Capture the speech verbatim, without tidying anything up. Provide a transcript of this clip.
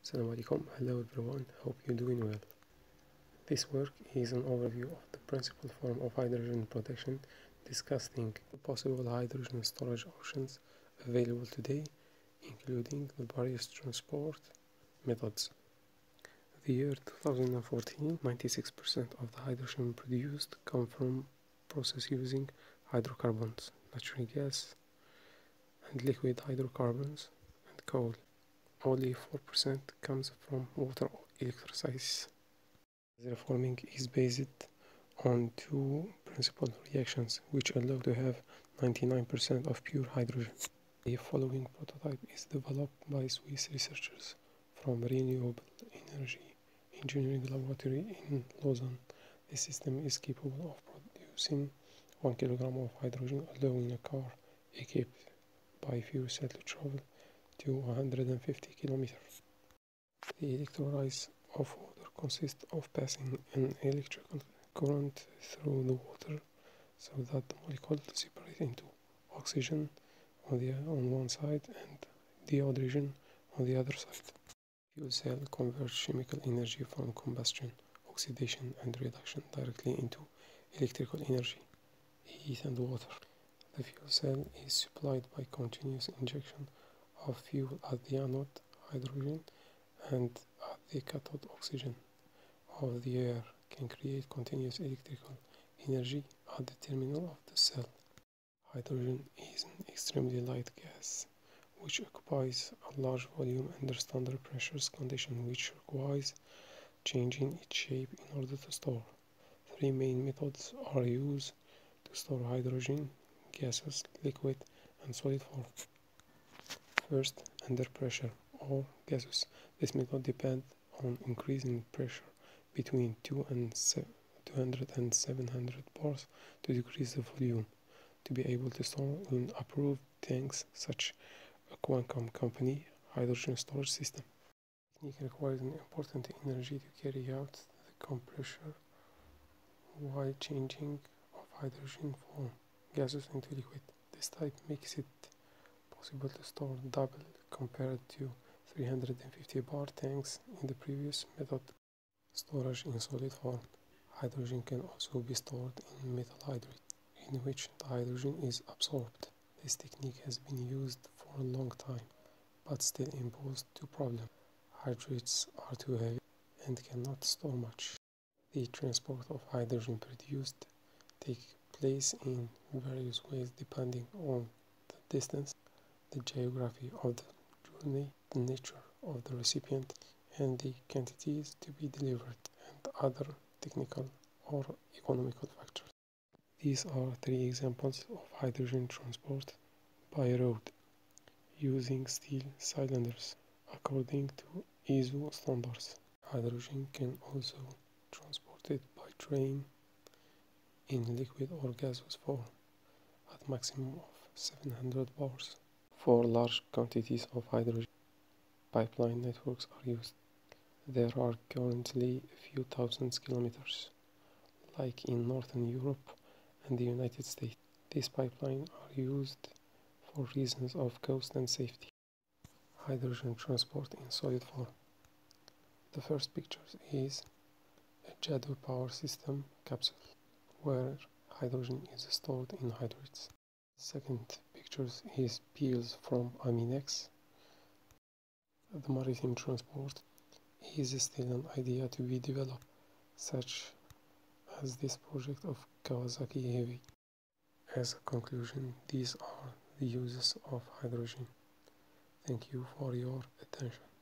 Assalamu alaikum, hello everyone, hope you're doing well. This work is an overview of the principal form of hydrogen production, discussing the possible hydrogen storage options available today, including the various transport methods. The year two thousand fourteen, ninety-six percent of the hydrogen produced come from process using hydrocarbons, natural gas, and liquid hydrocarbons, and coal. Only four percent comes from water or electrolysis. The reforming is based on two principal reactions which allow to have ninety-nine percent of pure hydrogen. The following prototype is developed by Swiss researchers from Renewable Energy Engineering Laboratory in Lausanne. The system is capable of producing one kilogram of hydrogen, allowing a car equipped by fuel cell to travel to one hundred fifty kilometers. The electrolysis of water consists of passing an electrical current through the water so that the molecules separate into oxygen on, the, on one side and dehydrogen on the other side. Fuel cell converts chemical energy from combustion, oxidation and reduction directly into electrical energy, heat and water. The fuel cell is supplied by continuous injection of fuel at the anode, hydrogen, and at the cathode, oxygen of the air can create continuous electrical energy at the terminal of the cell. Hydrogen is an extremely light gas which occupies a large volume under standard pressures conditions, which requires changing its shape in order to store. Three main methods are used to store hydrogen: gaseous, liquid, and solid form. First, under pressure or gaseous. This method depends on increasing pressure between two hundred and seven hundred bars to decrease the volume to be able to store in approved tanks such a Qualcomm company hydrogen storage system. The technique requires an important energy to carry out the compression while changing of hydrogen from gaseous into liquid. This type makes it possible to store double compared to three hundred fifty bar tanks in the previous method. Storage in solid form. Hydrogen can also be stored in metal hydrate, in which the hydrogen is absorbed. This technique has been used for a long time, but still imposed two problems. Hydrates are too heavy and cannot store much. The transport of hydrogen produced takes place in various ways depending on the distance, the geography of the journey, the nature of the recipient, and the quantities to be delivered, and other technical or economical factors. These are three examples of hydrogen transport by road using steel cylinders according to I S O standards. Hydrogen can also be transported by train in liquid or gaseous form at maximum of seven hundred bars. For large quantities of hydrogen, pipeline networks are used. There are currently a few thousand kilometers, like in Northern Europe and the United States. These pipelines are used for reasons of cost and safety. Hydrogen transport in solid form. The first picture is a Jadot power system capsule, where hydrogen is stored in hydrates. The second picture is peels from Aminex. The maritime transport is still an idea to be developed, such as this project of Kawasaki Heavy. As a conclusion, these are the uses of hydrogen. Thank you for your attention.